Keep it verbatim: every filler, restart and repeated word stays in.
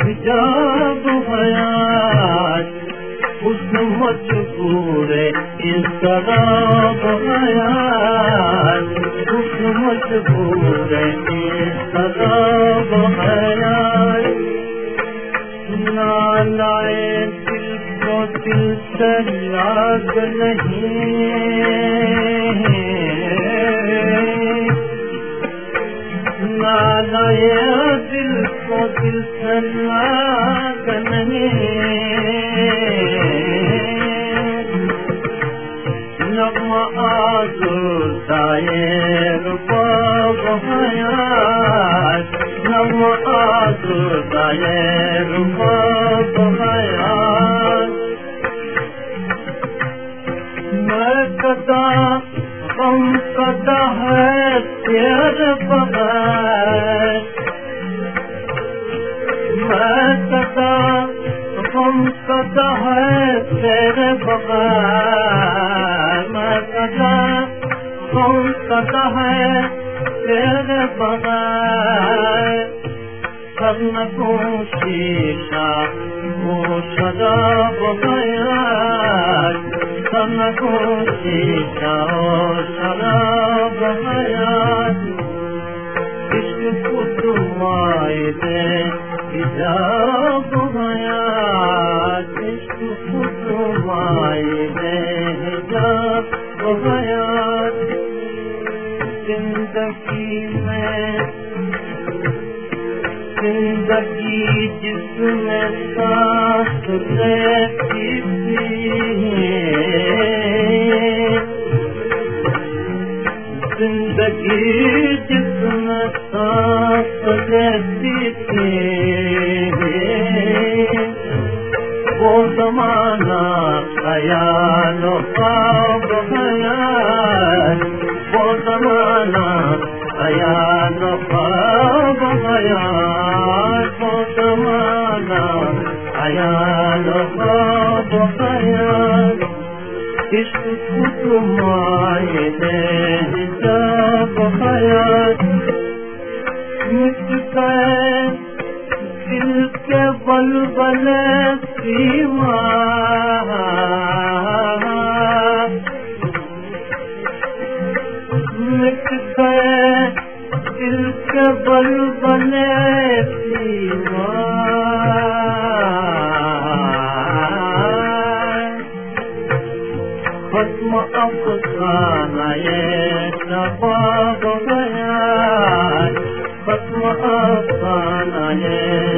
हिजाब हयात हुस्न मजबूर इंतराब हयात हुस्न मजबूर इंतराब हयात नालाए दिल को दिल से लाग नहीं नालाए दिल को दिल से लाग नहीं नग़्मा आज़ुदाए रुबाब हयात नग़्मा आज़ुदाए रुबाब हयात मैं कदा गम कदा है तेरे बगैर मैं कदा गम कदा है तेरे बगैर मैं कदा गम कदा है तेरे बगैर करना को शीशा वो शराब हयात करना को शीशा वो शराब हयात इश्क खुद मायिल-ए-हिजाब हयात इश्क खुद मायिल-ए-हिजाब हयात जिंदगी में जिंदगी जिसमें सांस लेती थी जिंदगी जिसमें सांस लेती थी वो ज़माना ख़याल ख्वाब हयात वो ज़माना ख़याल ख्वाब हयात वो ज़माना ख़याल ख्वाब हयात इश्क खुद मायिल-ए-हिजाब हयात मिट गए दिल के बलबले सीमा मिट गए दिल के बलबले सीमा खत्म अफ़साना-ए शबाब हयात खत्म अफ़साना-ए